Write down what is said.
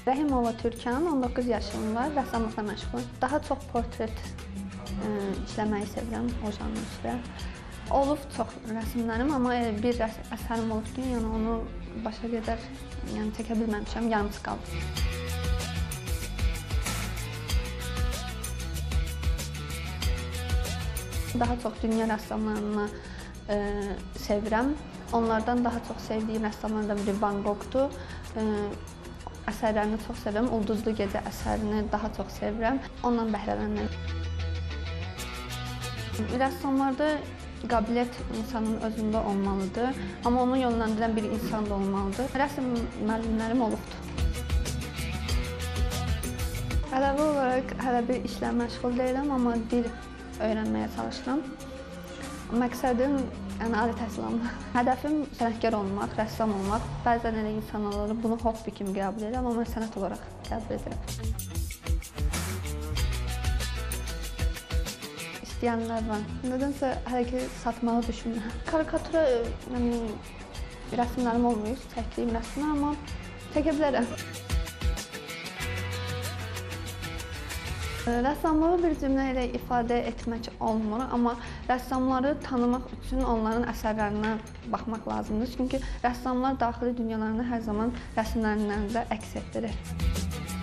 Rəhimova Türkan, 19 yaşım var, rəssamlıqla məşğulum. Daha çox portret işləməyi sevirəm o janr üzrə. Olub çox rəsmlərim, amma bir əsərim olub ki, yəni onu başa qədər çəkə bilməmişəm, yarımçıq qalıb. Daha çox dünya rəssamlarını sevirəm. Onlardan daha çox sevdiyim rəssamlardan biri Van Goghdur. Əsərlərini çox sevirəm. Ulduzlu Gecə əsərini daha çox sevirəm. Ondan bəhrələnirəm. Rəssamlarda qabiliyyət insanın özündə olmalıdır, amma onu yönləndirən bir insan da olmalıdır. Rəsm müəllimlərim olubdur. Əlavə olaraq hələ bir işlə məşğul deyiləm, amma dil öyrənməyə çalışıram. Məqsədim ali təhsil almaq. Hədəfim sənətkar olmaq, rəssam olmaq. Bəzən elə insanlar bunu hobbi kimi qəbul edirəm, amma mən sənət olaraq qəbul edirəm. İstəyənlər var. Nədənsə hələ ki satmağı düşünürəm. Karikatura rəsmlərim olmayıb, çəkdiyim rəsmlər, amma çəkə bilərəm. Rəssamlığı bir cümlə ilə ifadə etmək olmur, amma rəssamları tanımaq üçün onların əsərlərinə baxmaq lazımdır. Çünki rəssamlar daxili dünyalarını hər zaman rəsmlərində əks etdirir.